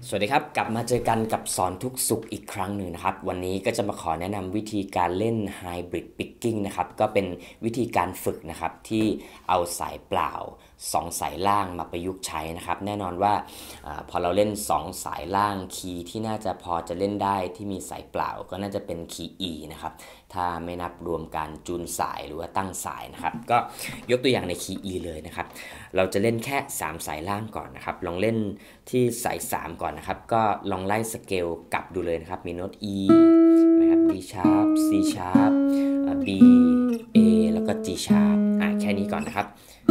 สวัสดีครับกลับมาเจอกันกับสอนทุกสุขอีกครั้งหนึ่งนะครับวันนี้ก็จะมาขอแนะนำวิธีการเล่น Hybrid Picking นะครับก็เป็นวิธีการฝึกนะครับที่เอาสายเปล่า2สายล่างมาประยุกต์ใช้นะครับแน่นอนว่าพอเราเล่น2สายล่างคีย์ที่น่าจะพอจะเล่นได้ที่มีสายเปล่าก็น่าจะเป็นคีย์ E นะครับถ้าไม่นับรวมการจูนสายหรือว่าตั้งสายนะครับก็ยกตัวอย่างในคีย์ E เลยนะครับเราจะเล่นแค่3สายล่างก่อนนะครับลองเล่นที่สาย3ก่อนนะครับก็ลองไล่สเกลกลับดูเลยนะครับมีโน้ต E นะครับ D sharp C sharp B A แล้วก็ G sharp แค่นี้ก่อนนะครับ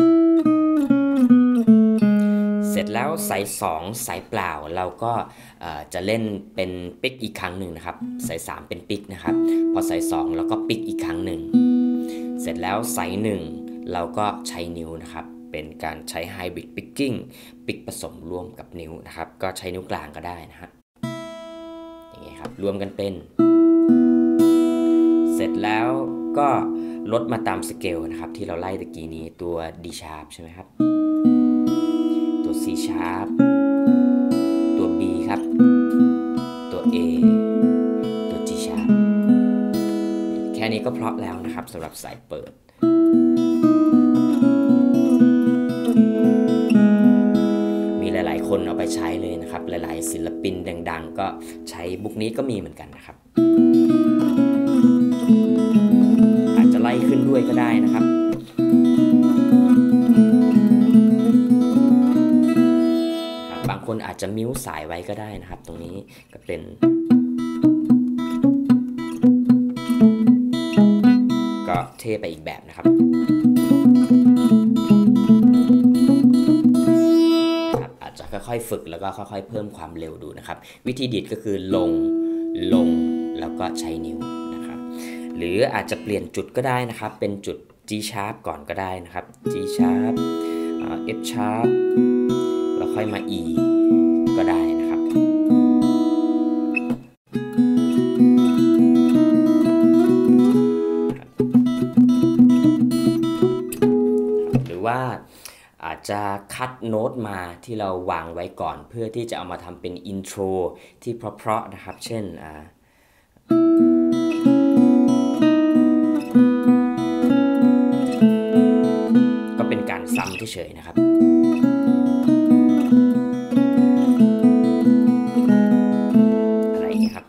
เสร็จแล้วสาย2สายเปล่าเราก็จะเล่นเป็นปิกอีกครั้งหนึ่งนะครับสาย3เป็นปิกนะครับพอสาย2เราก็ปิกอีกครั้งหนึ่งเสร็จแล้วสาย1เราก็ใช้นิ้วนะครับเป็นการใช้ Hybrid Picking ปิกผสมร่วมกับนิ้วนะครับก็ใช้นิ้วกลางก็ได้นะฮะอย่างนี้ครับรวมกันเป็นเสร็จแล้วก็ลดมาตามสเกลนะครับที่เราไล่ตะกี้นี้ตัว D sharp ใช่ไหมครับตัว C sharp ตัว B ครับตัว A ตัว G sharp แค่นี้ก็เพราะแล้วนะครับสำหรับสายเปิดมีหลายๆคนเอาไปใช้เลยนะครับหลายๆศิลปินดังๆก็ใช้บุกนี้ก็มีเหมือนกันนะครับอาจจะไล่ขึ้นด้วยก็ได้นะครับบางคนอาจจะมิวสายไว้ก็ได้นะครับตรงนี้ก็เป็นก็เท่ไปอีกแบบนะครับอาจจะค่อยๆฝึกแล้วก็ค่อยๆเพิ่มความเร็วดูนะครับวิธีดีดก็คือลงแล้วก็ใช้นิ้วนะครับหรืออาจจะเปลี่ยนจุดก็ได้นะครับเป็นจุด G sharp ก่อนก็ได้นะครับ G sharp F sharp แล้วค่อยมา E ก็ได้นะครับหรือว่าอาจจะคัดโน้ตมาที่เราวางไว้ก่อนเพื่อที่จะเอามาทำเป็นอินโทรที่เพราะๆนะครับเช่นก็เป็นการซ้ำเฉยๆนะครับอะไรอย่างนี้ครับ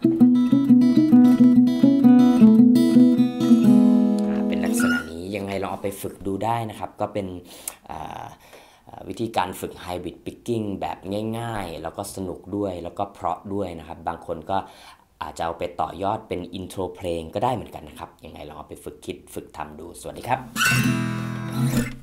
เป็นลักษณะนี้ยังไงลองเอาไปฝึกดูได้นะครับก็เป็นวิธีการฝึก Hybrid Picking แบบง่ายๆแล้วก็สนุกด้วยแล้วก็เพราะด้วยนะครับบางคนก็อาจจะเอาไปต่อยอดเป็นอินโทรเพลงก็ได้เหมือนกันนะครับยังไงลองเอาไปฝึกคิดฝึกทำดูสวัสดีครับ